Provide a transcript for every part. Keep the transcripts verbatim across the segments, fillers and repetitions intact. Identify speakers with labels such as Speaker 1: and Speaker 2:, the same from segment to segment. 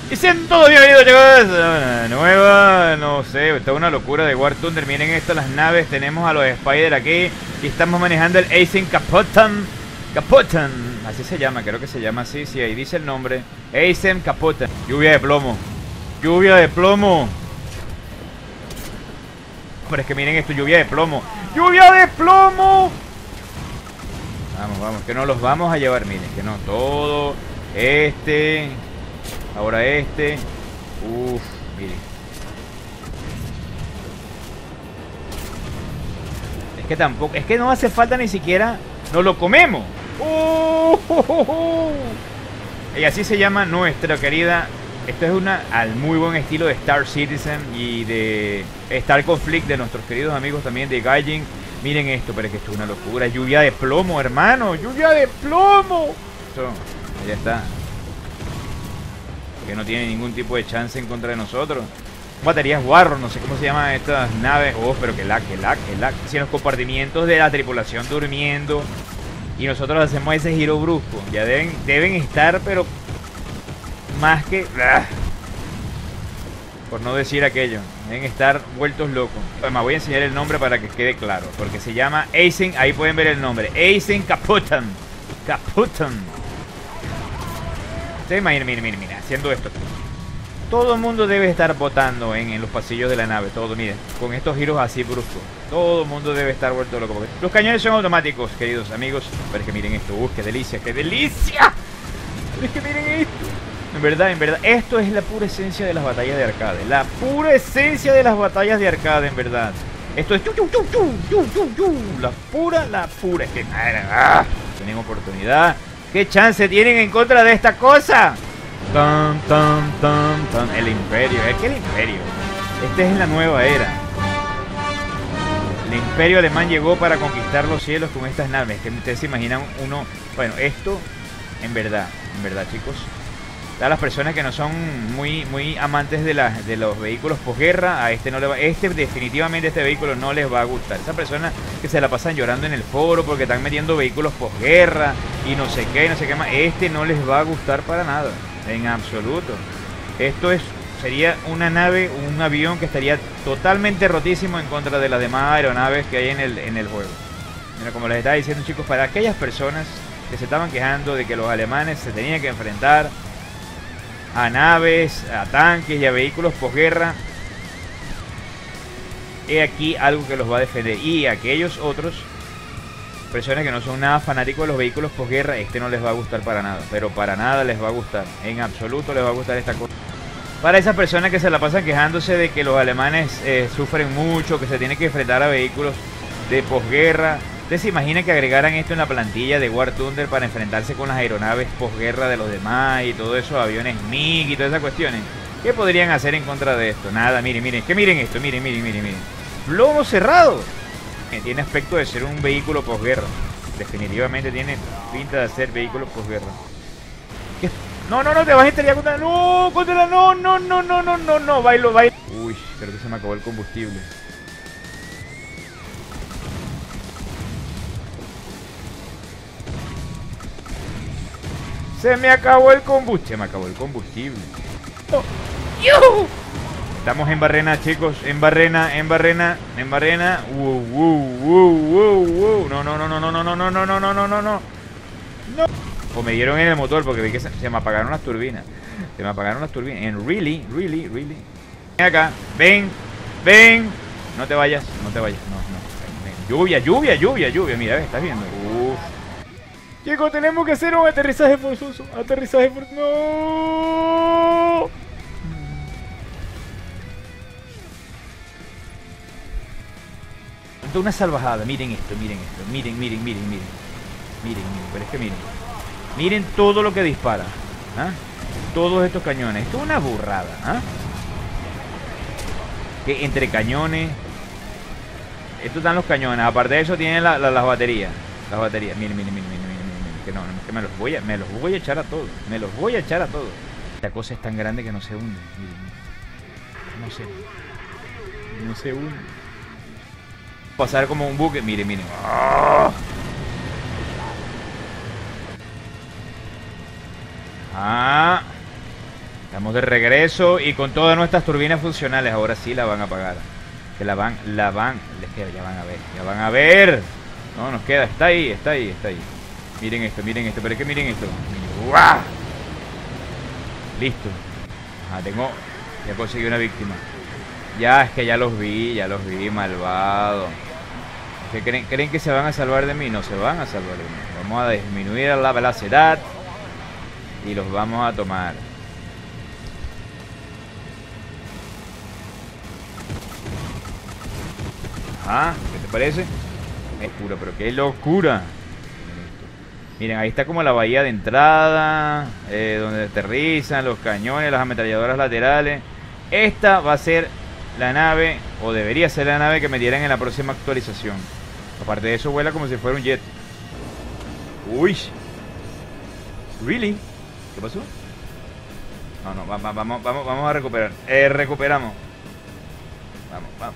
Speaker 1: Y sean todos bienvenidos, chicos, a una nueva, no sé, está una locura de War Thunder. Miren esto, las naves, tenemos a los Spider aquí y estamos manejando el Aizen Capotan. Capotan, así se llama, creo que se llama así, sí, ahí dice el nombre. Aizen Capotan. Lluvia de plomo. Lluvia de plomo. Pero es que miren esto, lluvia de plomo. ¡Lluvia de plomo! Vamos, vamos, que no los vamos a llevar, miren, que no, todo este... Ahora este. Uff, miren. Es que tampoco, es que no hace falta ni siquiera. Nos lo comemos. Uh, uh, uh, uh. Y así se llama nuestra querida. Esto es una al muy buen estilo de Star Citizen y de Star Conflict de nuestros queridos amigos también de Gaijin. Miren esto, pero es que esto es una locura. Lluvia de plomo, hermano. Lluvia de plomo. Esto, ya está. Que no tiene ningún tipo de chance en contra de nosotros. Baterías Warro, no sé cómo se llaman estas naves. Oh, pero que lag, que lag, que lag. Si en los compartimientos de la tripulación durmiendo y nosotros hacemos ese giro brusco, ya deben, deben estar, pero más que... ¡ah! Por no decir aquello, deben estar vueltos locos. Además voy a enseñar el nombre para que quede claro, porque se llama Aizen, ahí pueden ver el nombre, Aizen Capotan. Capotan. Miren, miren, miren, miren, haciendo esto. Todo el mundo debe estar botando en, en los pasillos de la nave. Todo, miren, con estos giros así bruscos. Todo el mundo debe estar vuelto loco. Los cañones son automáticos, queridos amigos. Pero es que miren esto. ¡Uh, qué delicia, qué delicia! Pero es que miren esto. En verdad, en verdad, esto es la pura esencia de las batallas de arcade. La pura esencia de las batallas de arcade, en verdad. Esto es... Yu, yu, yu, yu, yu, yu, yu. La pura, la pura. Es que... ¡ah! Tienen oportunidad. ¿Qué chance tienen en contra de esta cosa? Tan, tan, tan, tan. El imperio, es que el imperio. Esta es la nueva era. El imperio alemán llegó para conquistar los cielos con estas naves. Es que ustedes se imaginan uno... Bueno, esto, en verdad, en verdad, chicos. A las personas que no son muy, muy amantes de, la, de los vehículos posguerra, a este no le va, este definitivamente este vehículo no les va a gustar. Esas personas que se la pasan llorando en el foro porque están metiendo vehículos posguerra y no sé qué, no sé qué más, este no les va a gustar para nada, en absoluto. Esto es, sería una nave, un avión que estaría totalmente rotísimo en contra de las demás aeronaves que hay en el, en el juego. Mira, como les estaba diciendo, chicos, para aquellas personas que se estaban quejando de que los alemanes se tenían que enfrentar a naves, a tanques y a vehículos posguerra, he aquí algo que los va a defender. Y a aquellos otros personas que no son nada fanáticos de los vehículos posguerra, este no les va a gustar para nada, pero para nada les va a gustar, en absoluto les va a gustar esta cosa. Para esas personas que se la pasan quejándose de que los alemanes eh, sufren mucho, que se tienen que enfrentar a vehículos de posguerra, ¿ustedes se imaginan que agregaran esto en la plantilla de War Thunder para enfrentarse con las aeronaves posguerra de los demás y todo eso, aviones MiG y todas esas cuestiones? ¿Qué podrían hacer en contra de esto? Nada, miren, miren, que miren esto, miren, miren, miren, miren. Plomo cerrado. Tiene aspecto de ser un vehículo posguerra. Definitivamente tiene pinta de ser vehículo posguerra. ¿Qué? No, no, no, te vas a estrellar contra... No, contra la... No, no, no, no, no, no, no, bailo, bailo. Uy, creo que se me acabó el combustible. Se me acabó el combustible. Se me acabó el combustible. Oh. Estamos en Barrena, chicos. En Barrena, en Barrena, en Barrena. Uh, uh, uh, uh, uh. No, no, no, no, no, no, no, no, no, no, no, no, no, no. O me dieron en el motor porque vi que se, se me apagaron las turbinas. Se me apagaron las turbinas. En really, really, really. Ven acá. Ven, ven. No te vayas, no te vayas. No, no. Ven, ven. Lluvia, lluvia, lluvia, lluvia. Mira, ves, estás viendo. Uf. Chicos, tenemos que hacer un aterrizaje forzoso. Aterrizaje forzoso. ¡No! Una salvajada. Miren esto, miren esto. Miren, miren, miren, miren. Miren, miren. Pero es que miren. Miren todo lo que dispara. ¿Ah? Todos estos cañones. Esto es una burrada. ¿Ah? Que entre cañones. Estos están los cañones. Aparte de eso tienen la, la, las baterías. Las baterías. Miren, miren, miren, miren. Que no, que me los voy a, me los voy a echar a todos. Me los voy a echar a todos. Esta cosa es tan grande que no se hunde. No se No se hunde. Pasar como un buque. Miren, miren. ¡Oh! Ah. Estamos de regreso y con todas nuestras turbinas funcionales. Ahora sí la van a apagar. Que la van, la van, les queda, ya van a ver, ya van a ver. No, nos queda, está ahí, está ahí, está ahí. Miren esto, miren esto, pero es que miren esto. ¡Guau! Listo. Ah, tengo, ya conseguí una víctima. Ya, es que ya los vi, ya los vi, malvado. ¿Qué creen, creen que se van a salvar de mí? No se van a salvar de mí. Vamos a disminuir la velocidad y los vamos a tomar. Ah, ¿qué te parece? Es puro, pero qué locura. Miren, ahí está como la bahía de entrada, eh, donde aterrizan los cañones, las ametralladoras laterales. Esta va a ser la nave, o debería ser la nave que me dieran en la próxima actualización. Aparte de eso, vuela como si fuera un jet. Uy. ¿Really? ¿Qué pasó? No, no, vamos, vamos, vamos, vamos a recuperar. Eh, recuperamos. Vamos, vamos.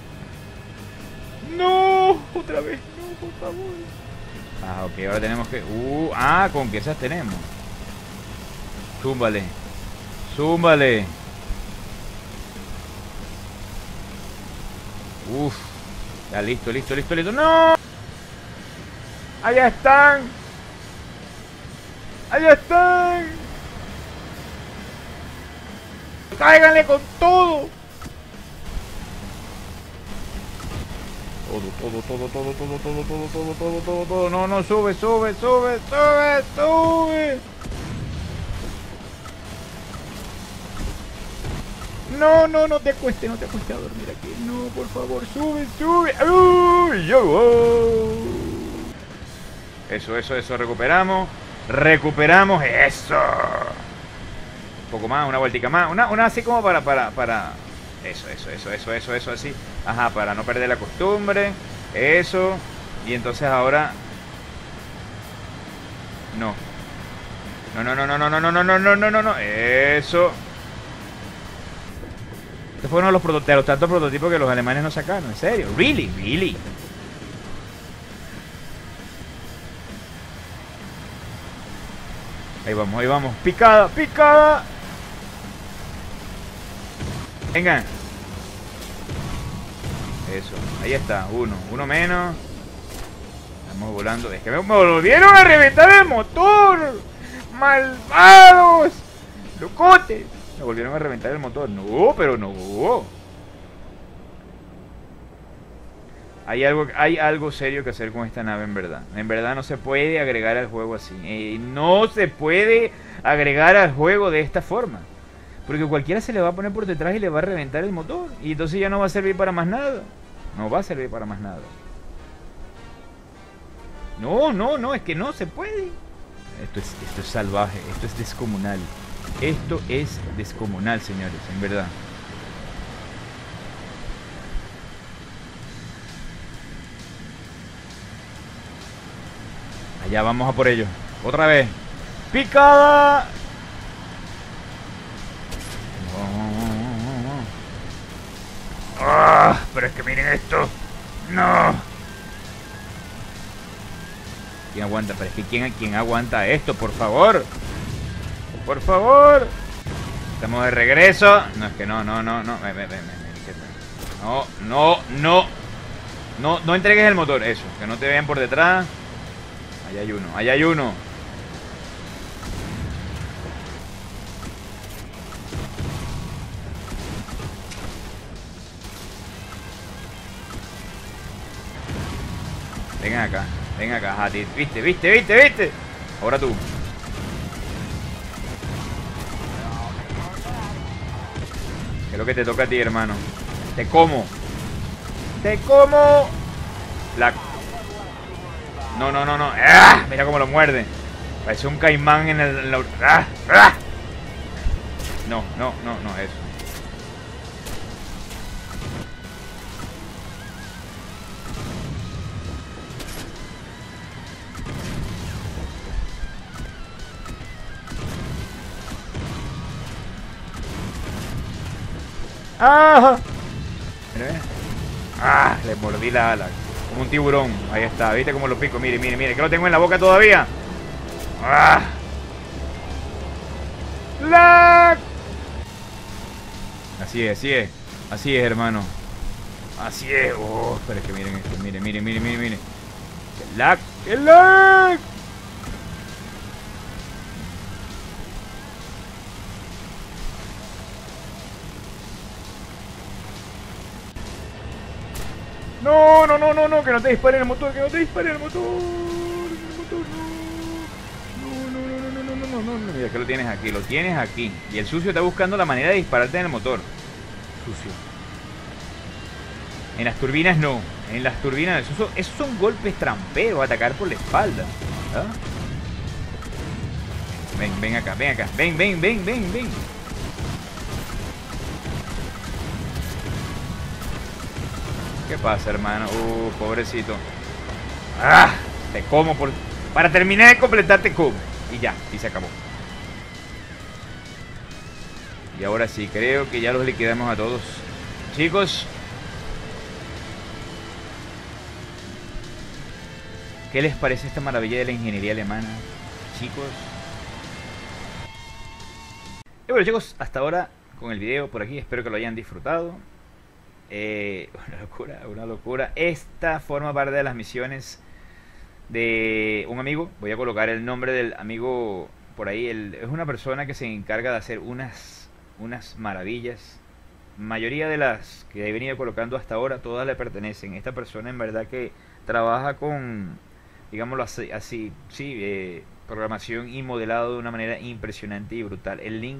Speaker 1: No, otra vez, no, por favor. Ah, ok, ahora tenemos que... Uh, ah, con que esas tenemos. Zúmbale. Zúmbale. Uf. Ya, listo, listo, listo, listo. ¡No! ¡Allá están! ¡Allá están! ¡Cáiganle con todo! Todo, todo, todo, todo, todo, todo, todo, todo, todo, todo, todo. No, no, sube, sube, sube, sube, sube. No, no, no te acuestes, no te acuestes a dormir aquí. No, por favor, sube, sube. Uy, yo, oh. Eso, eso, eso, recuperamos. Recuperamos, eso. Un poco más, una vueltica más. Una, una así como para, para, para... Eso, eso, eso, eso, eso, eso, así. Ajá, para no perder la costumbre. Eso. Y entonces ahora... No. No, no, no, no, no, no, no, no, no, no, no, no, no. Eso. Este fue uno de los, proto de los tantos prototipos que los alemanes no sacaron. En serio. Really, really. Ahí vamos, ahí vamos. Picada, picada. Vengan. Eso, ahí está, uno, uno menos. Estamos volando. Es que me, me volvieron a reventar el motor. Malvados. Locotes. Me volvieron a reventar el motor. No, pero no. Hay algo, hay algo serio que hacer con esta nave en verdad. En verdad no se puede agregar al juego así. Eh, no se puede agregar al juego de esta forma. Porque cualquiera se le va a poner por detrás y le va a reventar el motor. Y entonces ya no va a servir para más nada. No va a servir para más nada. No, no, no, es que no se puede. Esto es, esto es salvaje, esto es descomunal. Esto es descomunal, señores, en verdad. Allá vamos a por ello. Otra vez. ¡Picada! ¡Ah! Pero es que miren esto. ¡No! ¿Quién aguanta? Pero es que ¿quién, quién aguanta esto? Por favor. Por favor. Estamos de regreso. No, es que no, no, no, no. No, no, no. No, no entregues el motor. Eso, que no te vean por detrás. Allá hay uno, allá hay uno. Vengan acá, vengan acá, ajá, viste, viste, viste, viste. Ahora tú. ¿Qué es lo que te toca a ti, hermano? Te como. Te como. La... No, no, no, no. ¡Ah! Mira cómo lo muerde. Parece un caimán en el... En la... ¡Ah! ¡Ah! No, no, no, no, eso. ¡Ah! Mira, mira. ¡Ah! Le mordí la ala. Como un tiburón. Ahí está. ¿Viste cómo lo pico? Mire, mire, mire. Que lo tengo en la boca todavía. ¡Ah! ¡La! Así es, así es. Así es, hermano. Así es. Oh, pero es que miren esto. Miren, miren, miren, miren, miren. ¡El lag! ¡El lag! No, no, no, no, no, que no te dispare el motor, que no te dispare el motor. El motor, no. No, no, no, no, no, no, no, no. Mira que lo tienes aquí, lo tienes aquí. Y el sucio está buscando la manera de dispararte en el motor. Sucio. En las turbinas no. En las turbinas, esos son, esos son golpes tramperos, atacar por la espalda. ¿Ah? Ven, ven acá, ven acá. Ven, ven, ven, ven, ven. ¿Qué pasa, hermano? Uh, pobrecito. ¡Ah! Te como por... Para terminar de completar te como. Y ya, y se acabó. Y ahora sí, creo que ya los liquidamos a todos. Chicos, ¿qué les parece esta maravilla de la ingeniería alemana? Chicos. Y bueno, chicos, hasta ahora con el video por aquí. Espero que lo hayan disfrutado. Eh, una locura, una locura. Esta forma parte de las misiones de un amigo. Voy a colocar el nombre del amigo por ahí. Él es una persona que se encarga de hacer unas, unas maravillas. Mayoría de las que he venido colocando hasta ahora, todas le pertenecen. Esta persona en verdad que trabaja con, digámoslo así, así sí, eh, programación y modelado de una manera impresionante y brutal. El link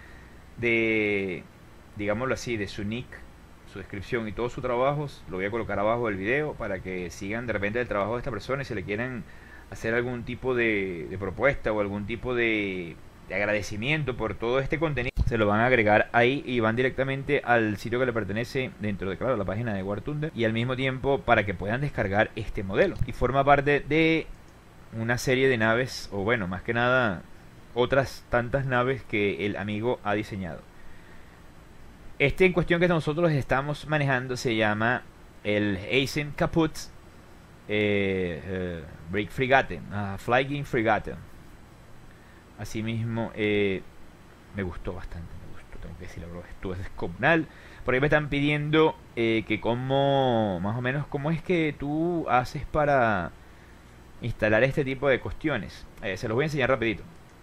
Speaker 1: de, digámoslo así, de su nick, su descripción y todos sus trabajos lo voy a colocar abajo del video para que sigan de repente el trabajo de esta persona y si le quieren hacer algún tipo de, de propuesta o algún tipo de, de agradecimiento por todo este contenido, se lo van a agregar ahí y van directamente al sitio que le pertenece dentro de, claro, la página de War Thunder, y al mismo tiempo para que puedan descargar este modelo y forma parte de una serie de naves, o bueno, más que nada otras tantas naves que el amigo ha diseñado. Este en cuestión que nosotros estamos manejando se llama el Eisen Kaput eh, eh, Break Frigate, uh, Flying Frigate. Asimismo, eh, me gustó bastante, me gustó, tengo que decirlo, bro, esto es descomunal. Por ahí me están pidiendo eh, que cómo, más o menos, cómo es que tú haces para instalar este tipo de cuestiones. Eh, se los voy a enseñar rapidito.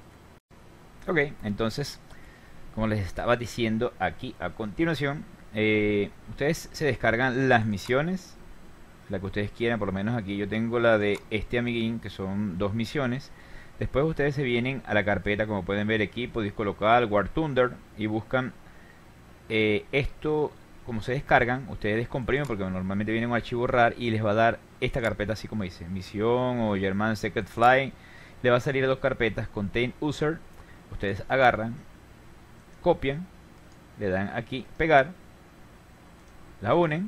Speaker 1: Ok, entonces, como les estaba diciendo aquí a continuación, eh, ustedes se descargan las misiones, la que ustedes quieran. Por lo menos aquí yo tengo la de este amiguín, que son dos misiones. Después ustedes se vienen a la carpeta, como pueden ver, equipo, disco local, War Thunder, y buscan eh, esto. Como se descargan, ustedes descomprimen porque normalmente viene un archivo RAR y les va a dar esta carpeta así como dice, misión o German Secret Fly. Le va a salir dos carpetas, Contain User. Ustedes agarran, copian, le dan aquí pegar, la unen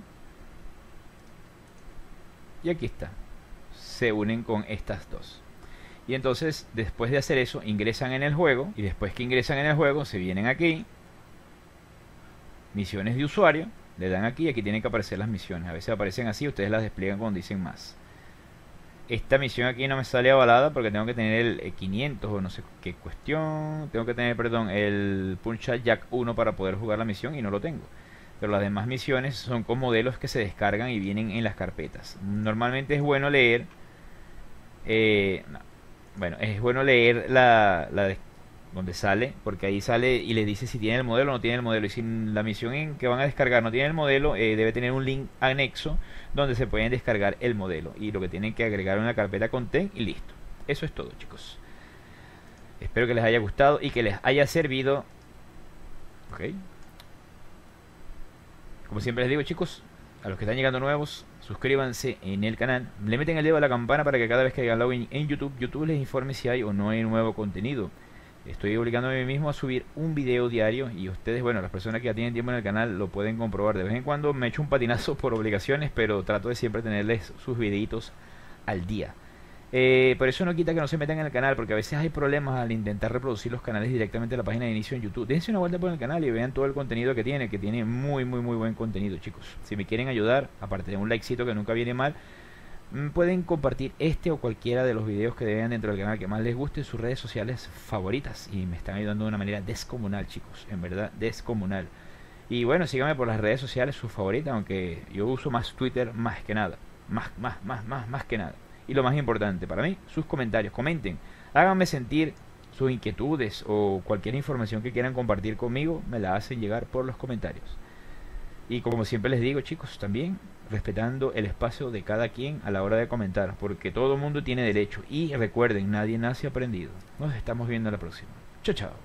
Speaker 1: y aquí está, se unen con estas dos. Y entonces después de hacer eso ingresan en el juego, y después que ingresan en el juego se vienen aquí, misiones de usuario, le dan aquí y aquí tienen que aparecer las misiones. A veces aparecen así, ustedes las despliegan cuando dicen más. Esta misión aquí no me sale avalada porque tengo que tener el quinientos o no sé qué cuestión. Tengo que tener, perdón, el Punch Jack uno para poder jugar la misión y no lo tengo. Pero las demás misiones son con modelos que se descargan y vienen en las carpetas. Normalmente es bueno leer... Eh, no, bueno, es bueno leer la, la donde sale, porque ahí sale y les dice si tiene el modelo o no tiene el modelo. Y si la misión en que van a descargar no tiene el modelo, eh, debe tener un link anexo donde se pueden descargar el modelo. Y lo que tienen que agregar en la carpeta content y listo. Eso es todo, chicos. Espero que les haya gustado y que les haya servido. Ok. Como siempre les digo, chicos, a los que están llegando nuevos, suscríbanse en el canal, le meten el dedo a la campana para que cada vez que hagan login en YouTube, YouTube les informe si hay o no hay nuevo contenido. Estoy obligándome a mí mismo a subir un video diario y ustedes, bueno, las personas que ya tienen tiempo en el canal lo pueden comprobar. De vez en cuando me echo un patinazo por obligaciones, pero trato de siempre tenerles sus videitos al día. Eh, por eso no quita que no se metan en el canal, porque a veces hay problemas al intentar reproducir los canales directamente de la página de inicio en YouTube. Dense una vuelta por el canal y vean todo el contenido que tiene, que tiene muy, muy, muy buen contenido, chicos. Si me quieren ayudar, aparte de un likecito que nunca viene mal, pueden compartir este o cualquiera de los videos que vean dentro del canal que más les guste en sus redes sociales favoritas. Y me están ayudando de una manera descomunal, chicos. En verdad, descomunal. Y bueno, síganme por las redes sociales, sus favoritas, aunque yo uso más Twitter más que nada. Más, más, más, más, más que nada. Y lo más importante para mí, sus comentarios. Comenten, háganme sentir sus inquietudes o cualquier información que quieran compartir conmigo, me la hacen llegar por los comentarios. Y como siempre les digo, chicos, también respetando el espacio de cada quien a la hora de comentar, porque todo mundo tiene derecho. Y recuerden, nadie nace aprendido. Nos estamos viendo la próxima. Chao, chao.